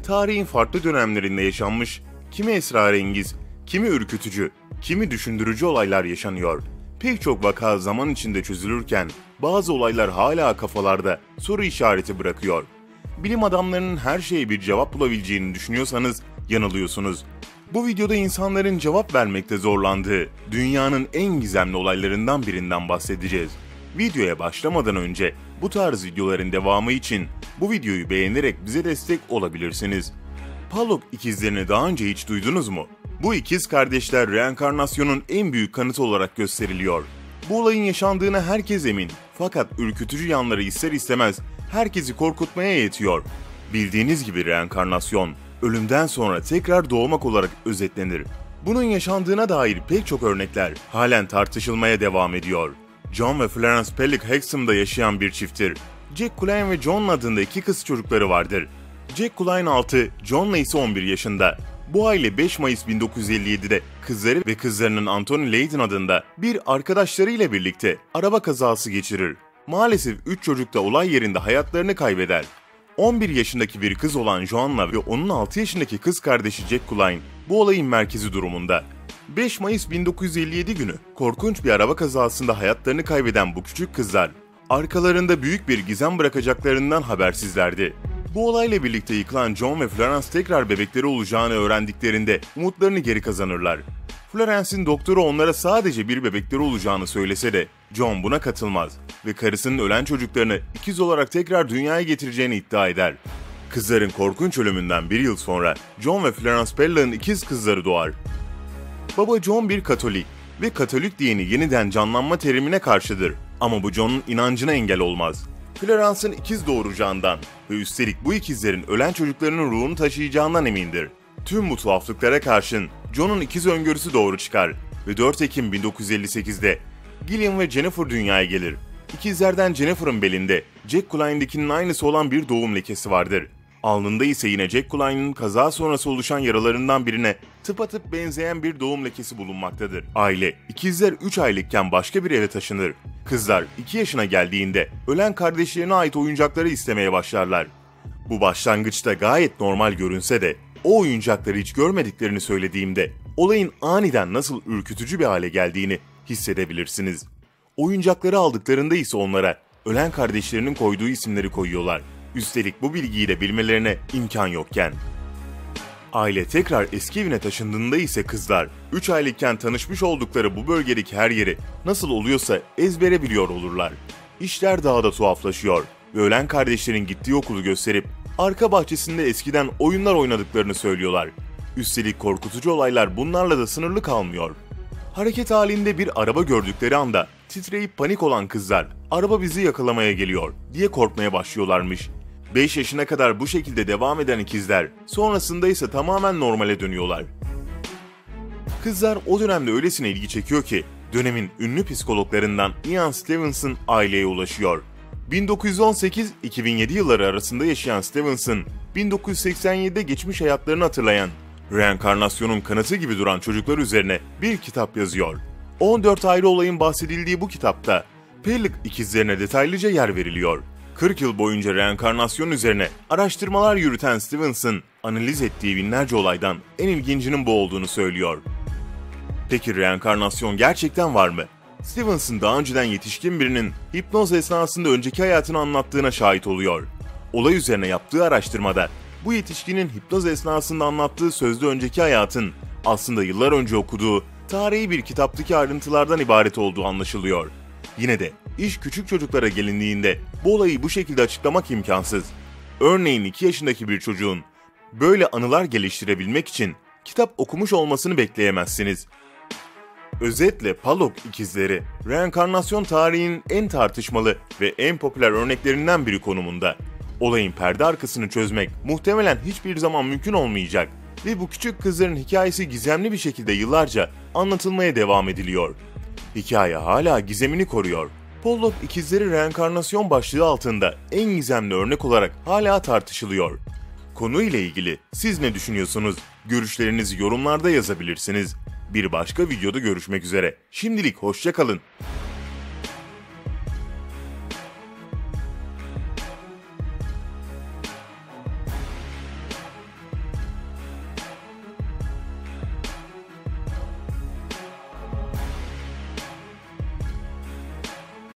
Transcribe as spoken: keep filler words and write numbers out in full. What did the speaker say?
tarihin farklı dönemlerinde yaşanmış, kimi esrarengiz, kimi ürkütücü, kimi düşündürücü olaylar yaşanıyor. Pek çok vaka zaman içinde çözülürken bazı olaylar hala kafalarda soru işareti bırakıyor. Bilim adamlarının her şeye bir cevap bulabileceğini düşünüyorsanız yanılıyorsunuz. Bu videoda insanların cevap vermekte zorlandığı dünyanın en gizemli olaylarından birinden bahsedeceğiz. Videoya başlamadan önce bu tarz videoların devamı için bu videoyu beğenerek bize destek olabilirsiniz. Palok ikizlerini daha önce hiç duydunuz mu? Bu ikiz kardeşler reenkarnasyonun en büyük kanıtı olarak gösteriliyor. Bu olayın yaşandığına herkes emin. Fakat ürkütücü yanları ister istemez herkesi korkutmaya yetiyor. Bildiğiniz gibi reenkarnasyon, ölümden sonra tekrar doğmak olarak özetlenir. Bunun yaşandığına dair pek çok örnekler halen tartışılmaya devam ediyor. John ve Florence Pellick Hexham'da yaşayan bir çifttir. Jack Klein ve John adında iki kız çocukları vardır. Jack Klein altı, John'la ise on bir yaşında. Bu aile beş Mayıs bin dokuz yüz elli yedi'de kızları ve kızlarının Anthony Layden adında bir arkadaşlarıyla birlikte araba kazası geçirir. Maalesef üç çocuk da olay yerinde hayatlarını kaybeder. on bir yaşındaki bir kız olan Joanna ve onun altı yaşındaki kız kardeşi Jack Klein bu olayın merkezi durumunda. beş Mayıs bin dokuz yüz elli yedi günü korkunç bir araba kazasında hayatlarını kaybeden bu küçük kızlar arkalarında büyük bir gizem bırakacaklarından habersizlerdi. Bu olayla birlikte yıkılan John ve Florence tekrar bebekleri olacağını öğrendiklerinde umutlarını geri kazanırlar. Florence'in doktoru onlara sadece bir bebekleri olacağını söylese de John buna katılmaz ve karısının ölen çocuklarını ikiz olarak tekrar dünyaya getireceğini iddia eder. Kızların korkunç ölümünden bir yıl sonra John ve Florence Pellick'in ikiz kızları doğar. Baba John bir Katolik ve Katolik dini yeniden canlanma terimine karşıdır. Ama bu John'un inancına engel olmaz. Florence'ın ikiz doğuracağından ve üstelik bu ikizlerin ölen çocuklarının ruhunu taşıyacağından emindir. Tüm bu tuhaflıklara karşın John'un ikiz öngörüsü doğru çıkar ve dört Ekim bin dokuz yüz elli sekiz'de Gillian ve Jennifer dünyaya gelir. İkizlerden Jennifer'ın belinde Jack Klein'dekinin aynısı olan bir doğum lekesi vardır. Alnında ise yine Jack Klein'in kaza sonrası oluşan yaralarından birine tıpatıp benzeyen bir doğum lekesi bulunmaktadır. Aile, ikizler üç aylıkken başka bir eve taşınır. Kızlar iki yaşına geldiğinde ölen kardeşlerine ait oyuncakları istemeye başlarlar. Bu başlangıçta gayet normal görünse de o oyuncakları hiç görmediklerini söylediğimde olayın aniden nasıl ürkütücü bir hale geldiğini hissedebilirsiniz. Oyuncakları aldıklarında ise onlara ölen kardeşlerinin koyduğu isimleri koyuyorlar. Üstelik bu bilgiyi de bilmelerine imkan yokken. Aile tekrar eski evine taşındığında ise kızlar üç aylıkken tanışmış oldukları bu bölgedeki her yeri nasıl oluyorsa ezbere biliyor olurlar. İşler daha da tuhaflaşıyor ve ölen kardeşlerin gittiği okulu gösterip arka bahçesinde eskiden oyunlar oynadıklarını söylüyorlar. Üstelik korkutucu olaylar bunlarla da sınırlı kalmıyor. Hareket halinde bir araba gördükleri anda titreyip panik olan kızlar "Araba bizi yakalamaya geliyor" diye korkmaya başlıyorlarmış. beş yaşına kadar bu şekilde devam eden ikizler sonrasında ise tamamen normale dönüyorlar. Kızlar o dönemde öylesine ilgi çekiyor ki dönemin ünlü psikologlarından Ian Stevenson aileye ulaşıyor. bin dokuz yüz on sekiz iki bin yedi yılları arasında yaşayan Stevenson, bin dokuz yüz seksen yedi'de geçmiş hayatlarını hatırlayan, reenkarnasyonun kanıtı gibi duran çocuklar üzerine bir kitap yazıyor. on dört ayrı olayın bahsedildiği bu kitapta Pellick ikizlerine detaylıca yer veriliyor. kırk yıl boyunca reenkarnasyon üzerine araştırmalar yürüten Stevenson, analiz ettiği binlerce olaydan en ilgincinin bu olduğunu söylüyor. Peki reenkarnasyon gerçekten var mı? Stevenson daha önceden yetişkin birinin hipnoz esnasında önceki hayatını anlattığına şahit oluyor. Olay üzerine yaptığı araştırmada bu yetişkinin hipnoz esnasında anlattığı sözde önceki hayatın aslında yıllar önce okuduğu tarihi bir kitaptaki ayrıntılardan ibaret olduğu anlaşılıyor. Yine de iş küçük çocuklara gelindiğinde bu olayı bu şekilde açıklamak imkansız. Örneğin iki yaşındaki bir çocuğun böyle anılar geliştirebilmek için kitap okumuş olmasını bekleyemezsiniz. Özetle Palok ikizleri, reenkarnasyon tarihinin en tartışmalı ve en popüler örneklerinden biri konumunda. Olayın perde arkasını çözmek muhtemelen hiçbir zaman mümkün olmayacak ve bu küçük kızların hikayesi gizemli bir şekilde yıllarca anlatılmaya devam ediliyor. Hikaye hala gizemini koruyor. Pollock ikizleri reenkarnasyon başlığı altında en gizemli örnek olarak hala tartışılıyor. Konuyla ilgili siz ne düşünüyorsunuz? Görüşlerinizi yorumlarda yazabilirsiniz. Bir başka videoda görüşmek üzere. Şimdilik hoşça kalın.